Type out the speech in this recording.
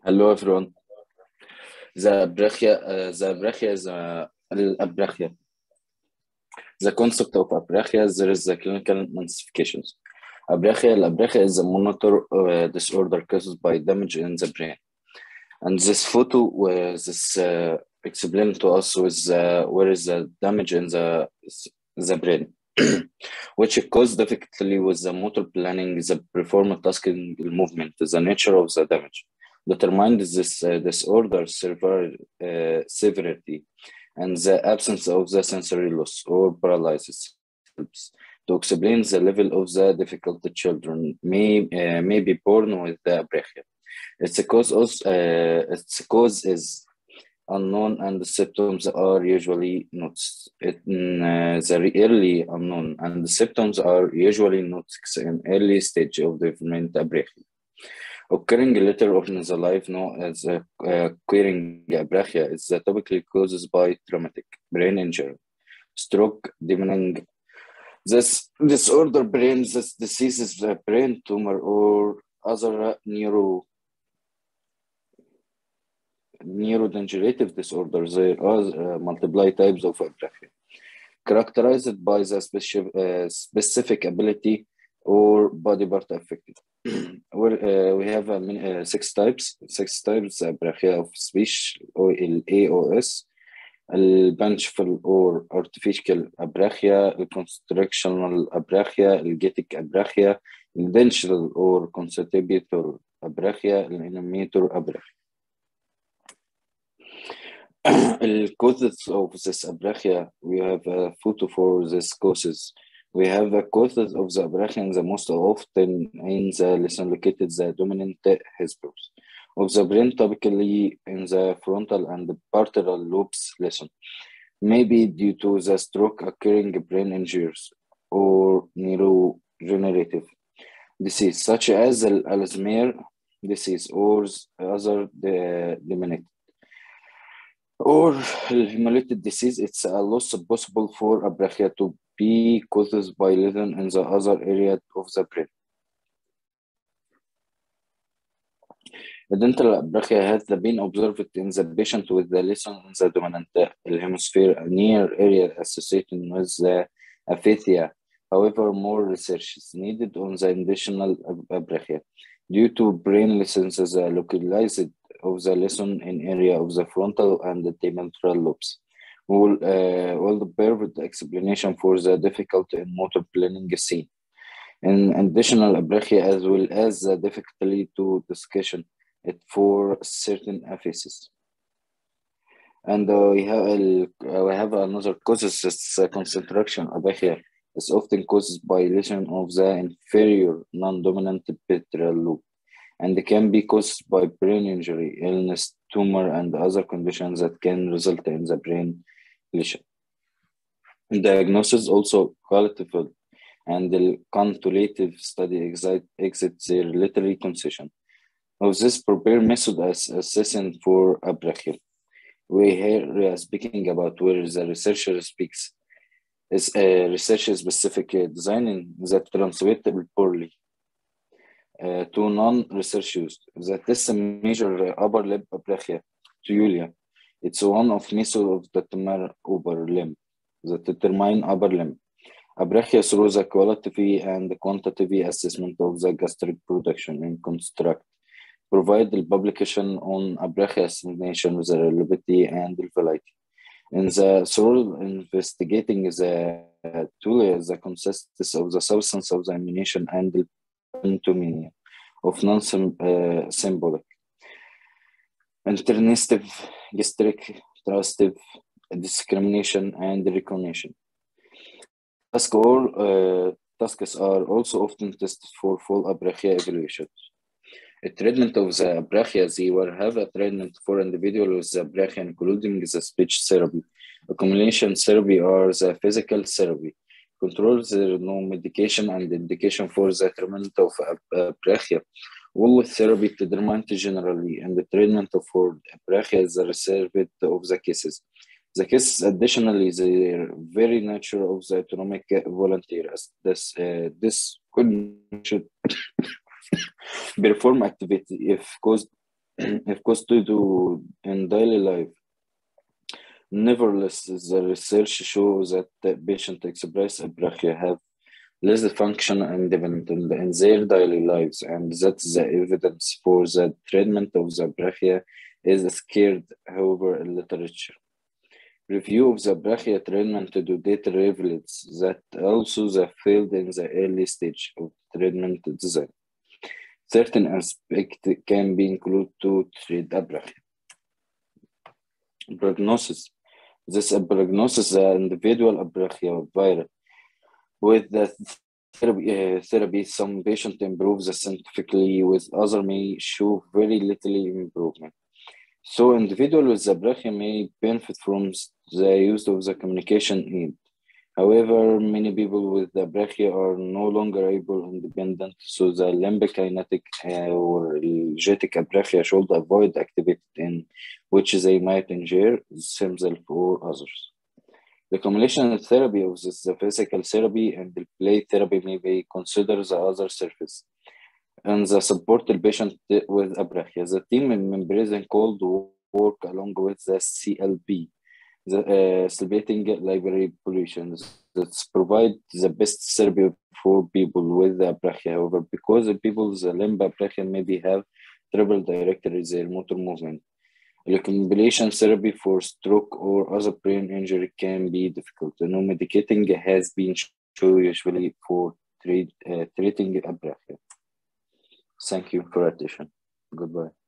Hello everyone. The apraxia is apraxia. The concept of apraxia, there is the clinical manifestations. Apraxia is a monitor disorder caused by damage in the brain. And this photo, this explained to us with where is the damage in the brain, which cause difficulty with the motor planning, the perform tasking movement, the nature of the damage. Determined this disorder severity and the absence of the sensory loss or paralysis helps to explain the level of the difficulty children may be born with the apraxia. Its cause is unknown and the symptoms are usually noticed. The early unknown and the symptoms are usually noticed in early stage of development apraxia. Occurring later on in the life known as acquiring apraxia is typically caused by traumatic brain injury, stroke, demeaning. This disorder brings this diseases brain tumor or other neurodegenerative disorders. There are multiple types of apraxia, characterized by the specific ability or body part affected. We have six types apraxia of speech or AOS, البنشفل or artificial apraxia, الconstructional apraxia, الgenetic apraxia, الdental or constitutive apraxia, الanimator apraxia. The causes of this apraxia, we have a photo for this causes. We have the causes of the apraxia the most often in the lesson located the dominant hemispheres of the brain, typically in the frontal and the parietal lobes lesson, maybe due to the stroke occurring brain injuries or neurodegenerative disease such as Alzheimer's disease or other dementia. Or hemolytic disease, it's a loss possible for apraxia to be caused by lesion in the other area of the brain. The dental apraxia has been observed in the patient with the lesion in the dominant hemisphere near area associated with the aphasia. However, more research is needed on the additional apraxia due to brain lesions localized of the lesion in area of the frontal and the temporal lobes. Will provide explanation for the difficulty in motor planning seen in additional apraxia as well as the difficulty to discussion it for certain aphases. And we have another causes, it's concentration apraxia. It's often caused by lesion of the inferior non-dominant pectoral lobe and can be caused by brain injury, illness, tumor, and other conditions that can result in the brain lesion. Diagnosis also qualitative and the quantitative study exits their literary concession of this proper method as assessing for apraxia. We here speaking about where the researcher speaks is a research-specific designing that transmittable poorly to non-research use. That is a major upper limb apraxia to Julia. It's one of methods of determine upper limb that determine upper limb. Apraxia through the qualitative and quantitative assessment of the gastric production and construct. Provide the publication on apraxia estimation with the reliability and the validity. In the through investigating the tool, the consistency of the substance of the ammunition and the pantomimia of non-symbolic, internistive, gastric, trustive, discrimination, and recognition. Tasks are also often tested for full apraxia evaluation. A treatment of the apraxia, they will have a treatment for individuals with the apraxia, including the speech therapy, accumulation therapy, or the physical therapy. Controls there no medication and indication for the treatment of apraxia. All therapy determined generally, and the treatment for apraxia is reserved of the cases. The cases, additionally, they are very nature of the autonomic volunteer. This could should perform activity if caused if caused to do in daily life. Nevertheless, the research shows that the patient express apraxia have less function independent in their daily lives, and that the evidence for the treatment of the apraxia is scarce, however, in literature. Review of the apraxia treatment to date reveals that also the failed in the early stage of treatment design. Certain aspects can be included to treat apraxia. Prognosis. This prognosis, the individual apraxia virus with the therapy, some patients improve scientifically, with others may show very little improvement. So individuals with apraxia may benefit from the use of the communication aid. However, many people with apraxia are no longer able independent, so the limbic-kinetic or energetic apraxia should avoid activity in which they might injure themselves or others. The combination therapy of this, the physical therapy and the play therapy may be considered the other surface and the support the patient with apraxia. The team members called work along with the CLB, the celebrating library populations that provide the best therapy for people with apraxia. However, because the people's limb apraxia maybe have trouble directing their motor movement, recombination therapy for stroke or other brain injury can be difficult. No medicating has been shown usually for treating apraxia. Thank you for attention. Goodbye.